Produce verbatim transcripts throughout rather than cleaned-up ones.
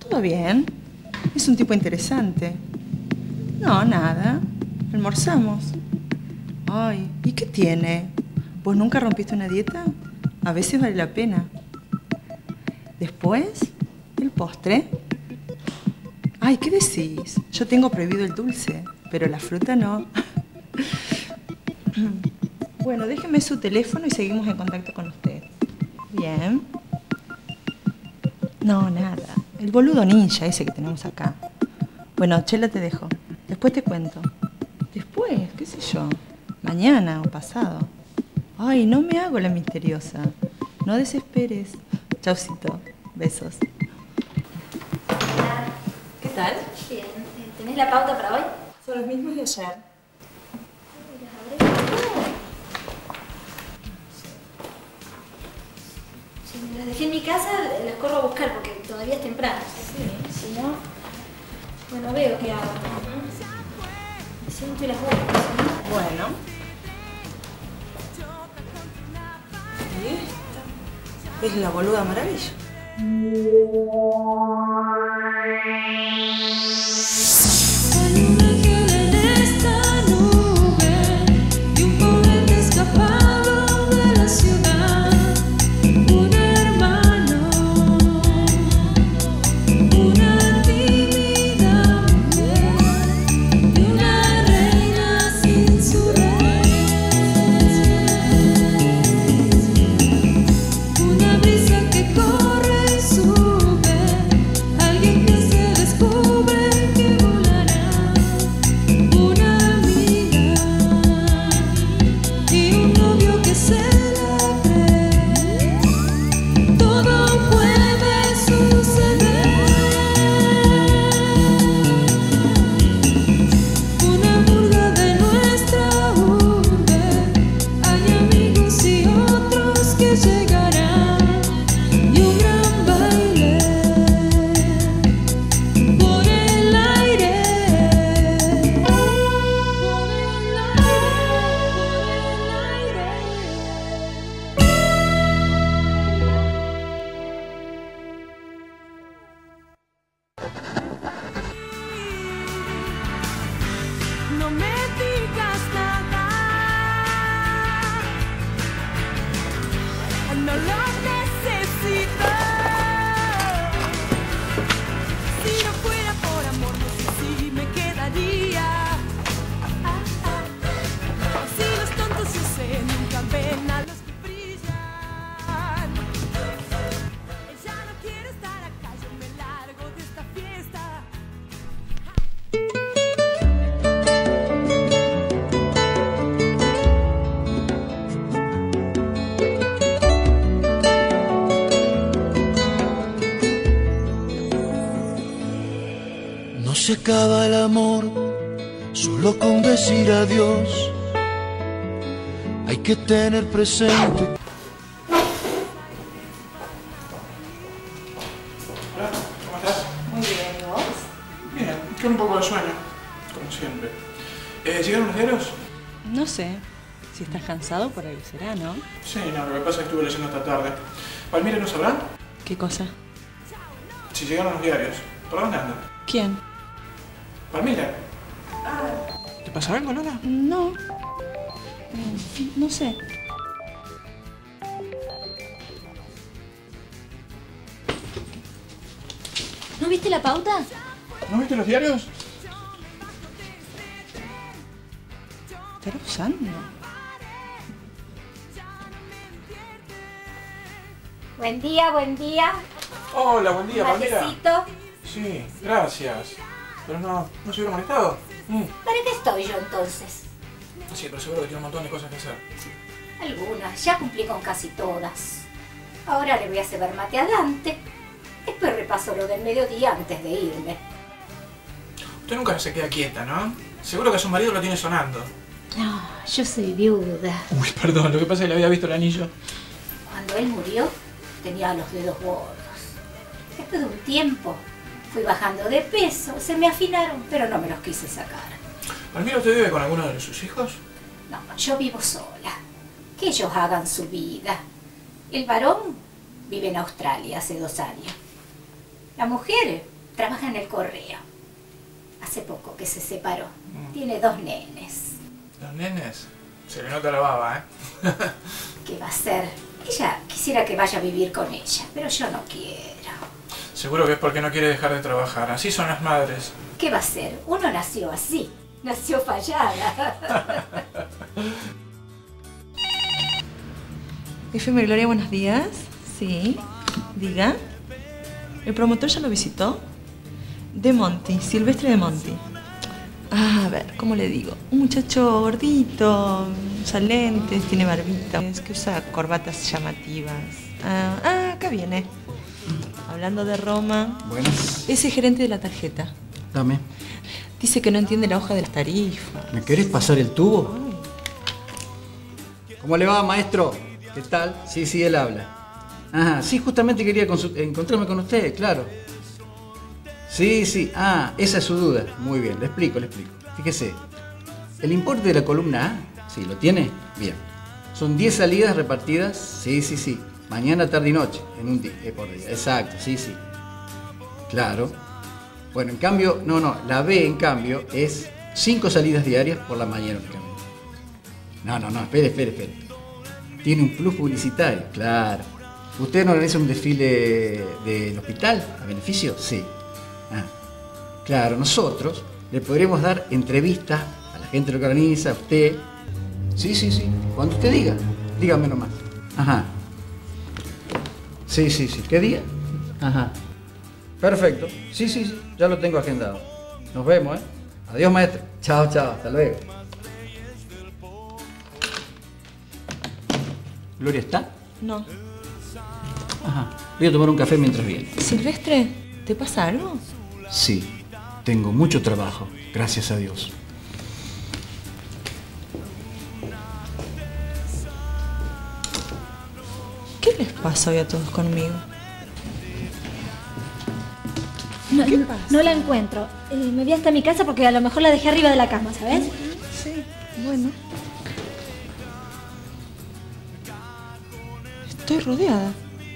¿Todo bien? Es un tipo interesante. No, nada. Almorzamos. Ay, ¿y qué tiene? ¿Vos nunca rompiste una dieta? A veces vale la pena. Después, el postre. Ay, ¿qué decís? Yo tengo prohibido el dulce, pero la fruta no. Bueno, déjeme su teléfono y seguimos en contacto con usted. Bien. No, nada. El boludo ninja ese que tenemos acá. Bueno, Chela, te dejo. Después te cuento. Después, qué sé yo. Mañana o pasado. Ay, no me hago la misteriosa. No desesperes. Chaucito. Besos. Hola. ¿Qué tal? Bien. ¿Tenés la pauta para hoy? Son los mismos de ayer. Si me las dejé en mi casa, las corro a buscar porque todavía es temprano. Sí. Si no, bueno, veo qué hago. Me siento y las busco. ¿Sí? Bueno. ¿Y esta? Es la boluda maravilla. Se acaba el amor solo con decir adiós. Hay que tener presente. Hola, ¿cómo estás? Muy bien, ¿y vos? Bien, con un poco de sueño, como siempre. Eh, ¿Llegaron los diarios? No sé. Si estás cansado, por algo será, ¿no? Sí, no, lo que pasa es que estuve leyendo esta tarde. ¿Palmira no sabrá? ¿Qué cosa? Si llegaron los diarios. ¿Por dónde anda? ¿Quién? ¿Palmira? ¿Te pasa algo, Lola? No. No sé. ¿No viste la pauta? ¿No viste los diarios? ¿Estará usando? Buen día, buen día. Hola, buen día, Palmira. Matecito. Sí, gracias. Pero no, ¿no se hubiera molestado? Mm. ¿Para qué estoy yo entonces? Sí, pero seguro que tiene un montón de cosas que hacer. Algunas, ya cumplí con casi todas. Ahora le voy a hacer mate a Dante. Después repaso lo del mediodía antes de irme. Usted nunca se queda quieta, ¿no? Seguro que su marido lo tiene sonando. No, yo soy viuda. Uy, perdón, lo que pasa es que le había visto el anillo. Cuando él murió, tenía los dedos gordos. Después de un tiempo, fui bajando de peso, se me afinaron, pero no me los quise sacar. Palmira, ¿usted vive con alguno de sus hijos? No, yo vivo sola. Que ellos hagan su vida. El varón vive en Australia hace dos años. La mujer trabaja en el correo. Hace poco que se separó. Mm. Tiene dos nenes. ¿Dos nenes? Se le nota la baba, ¿eh? ¿Qué va a hacer? Ella quisiera que vaya a vivir con ella, pero yo no quiero. Seguro que es porque no quiere dejar de trabajar. Así son las madres. ¿Qué va a hacer? Uno nació así. Nació fallada. F M Gloria, buenos días. Sí, diga. ¿El promotor ya lo visitó? De Monti, Silvestre de Monti. Ah, a ver, ¿cómo le digo? Un muchacho gordito, usa lentes, tiene barbita, es que usa corbatas llamativas. Ah, ah, acá viene. Hablando de Roma. Buenas. Ese gerente de la tarjeta. Dame. Dice que no entiende la hoja de las tarifas. ¿Me querés pasar el tubo? Ay. ¿Cómo le va, maestro? ¿Qué tal? Sí, sí, él habla. Ah, sí, justamente quería encontrarme con usted, claro. Sí, sí. Ah, esa es su duda. Muy bien, le explico, le explico. Fíjese, el importe de la columna A, sí, ¿lo tiene? Bien. Son diez salidas repartidas, sí, sí, sí. Mañana, tarde y noche, en un día, eh, por día. Exacto, sí, sí. Claro. Bueno, en cambio, no, no, la B, en cambio, es cinco salidas diarias por la mañana únicamente. No, no, no, espere, espere, espere. Tiene un plus publicitario, claro. ¿Usted no organiza un desfile del hospital a beneficio? Sí. Ah, claro, nosotros le podremos dar entrevistas a la gente que lo organiza, a usted. Sí, sí, sí, cuando usted diga, dígame nomás. Ajá. Sí, sí, sí, ¿qué día? Ajá. Perfecto, sí, sí, sí, ya lo tengo agendado. Nos vemos, ¿eh? Adiós, maestro. Chao, chao, hasta luego. ¿Gloria está? No. Ajá, voy a tomar un café mientras viene. Silvestre, ¿te pasa algo? Sí, tengo mucho trabajo, gracias a Dios. ¿Qué les pasa hoy a todos conmigo? No, no, no la encuentro. Eh, me voy hasta mi casa porque a lo mejor la dejé arriba de la cama, ¿sabes? Sí, bueno. Estoy rodeada.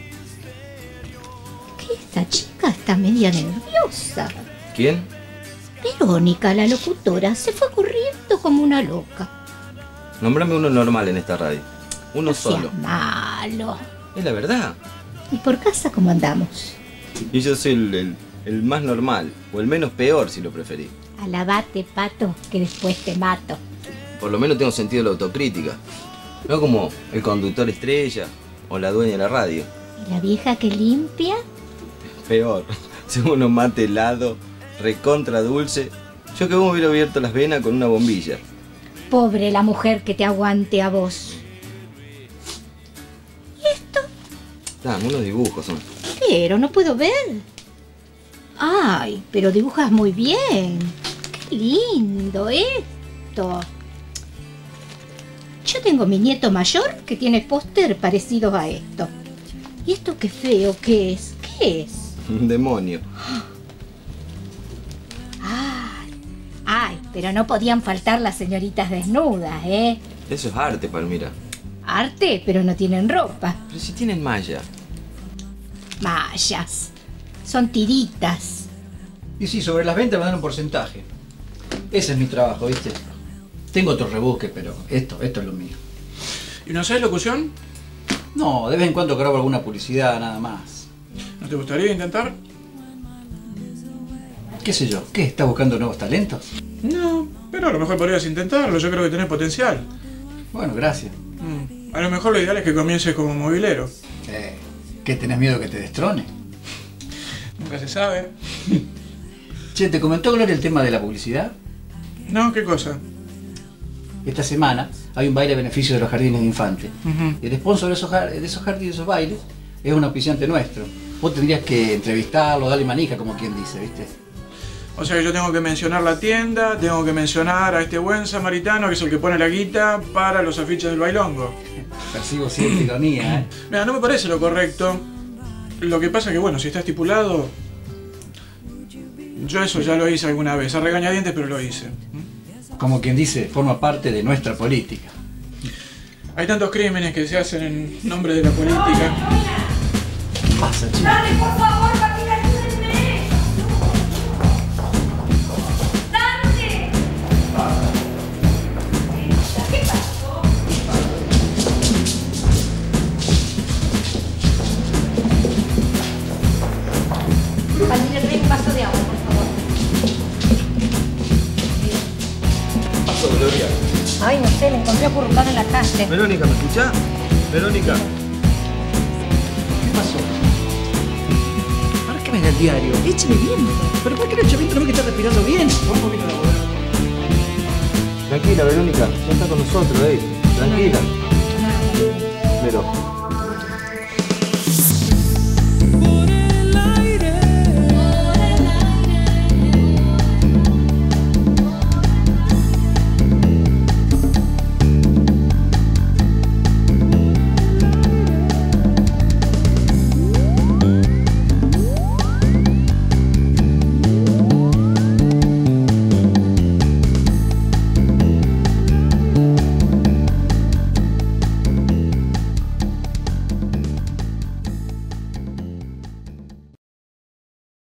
¿Qué? Esta chica está media nerviosa. ¿Quién? Verónica, la locutora, se fue corriendo como una loca. Nómbrame uno normal en esta radio. Uno No solo. seas malo. Es la verdad. ¿Y por casa cómo andamos? Y yo soy el, el, el más normal, o el menos peor si lo preferís. Alabate, pato, que después te mato. Por lo menos tengo sentido de la autocrítica. No como el conductor estrella o la dueña de la radio. ¿Y la vieja que limpia? Peor. Según unos mate helado, recontra dulce. Yo que vos me hubiera abierto las venas con una bombilla. Pobre la mujer que te aguante a vos. ¿Y esto? Ah, unos dibujos son. Pero no puedo ver. Ay, pero dibujas muy bien. Qué lindo esto. Yo tengo mi nieto mayor que tiene póster parecidos a esto. ¿Y esto qué feo? ¿Qué es? ¿Qué es? Un demonio. Ay, ay, pero no podían faltar las señoritas desnudas, ¿eh? Eso es arte, Palmira. Arte, pero no tienen ropa. Pero si tienen malla. Mallas. Son tiritas. Y sí, sobre las ventas me dan un porcentaje. Ese es mi trabajo, ¿viste? Tengo otro rebusque, pero esto, esto es lo mío. ¿Y no sabes locución? No, de vez en cuando grabo alguna publicidad, nada más. ¿No te gustaría intentar? ¿Qué sé yo? ¿Qué? ¿Estás buscando nuevos talentos? No, pero a lo mejor podrías intentarlo. Yo creo que tenés potencial. Bueno, gracias. Mm. A lo mejor lo ideal es que comiences como movilero. Eh, ¿Qué, tenés miedo que te destrone? Nunca se sabe. Che, ¿te comentó Gloria el tema de la publicidad? No, ¿qué cosa? Esta semana hay un baile a beneficio de los jardines de infantes. Uh-huh. Y el sponsor de esos, de esos jardines, de esos bailes, es un auspiciante nuestro. Vos tendrías que entrevistarlo, darle manija, como quien dice, ¿viste? O sea que yo tengo que mencionar la tienda, tengo que mencionar a este buen samaritano que es el que pone la guita para los afiches del bailongo. Percibo cierta ironía, ¿eh? Mira, no me parece lo correcto. Lo que pasa es que, bueno, si está estipulado, yo eso ya lo hice alguna vez, a regañadientes, pero lo hice. Como quien dice, forma parte de nuestra política. Hay tantos crímenes que se hacen en nombre de la política. ¿Qué pasa, chico? ¡Dale, por favor, Martina, ayúdenme! acurrucado en la calle. Verónica, ¿me escuchás? Verónica. ¿Qué pasó? ¿Para qué ves el diario? Échale viento. ¿Pero por qué le echo viento? ¿No me que está respirando bien? Por un poquito de la bola. Tranquila, Verónica. No está con nosotros, eh. Tranquila. Pero,